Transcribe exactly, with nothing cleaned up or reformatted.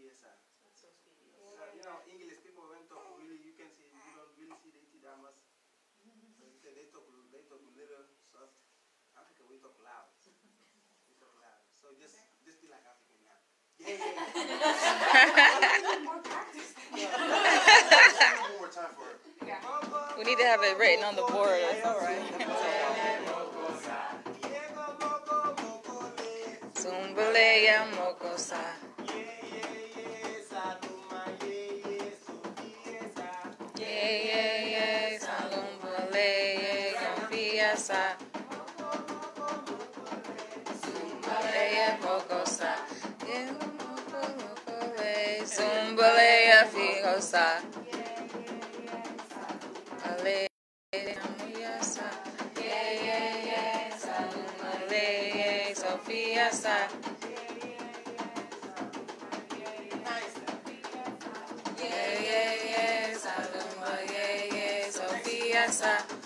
yes, sir. So uh, you know, English people when talk really, you can see, you don't really see the that much. So you say they talk, they talk little soft. Africa, we talk loud. We talk loud. So just, just be like African now. Yeah, yeah, yeah. More practice. One more time for her. Yeah. We need to have it written on the board. That's all right. Zumbaleya mokosa. Yeah, yeah, yeah, Salumbaleya gambiasa. Zumbaleya mokosa. Yeah, mokolokole. Zumbaleya figosa. Ale. Gambiasa. Yeah, yeah, yeah, Salumbaleya Sofiasa. Yeah, yeah, yeah, Saluma, yeah, yeah, Sophia,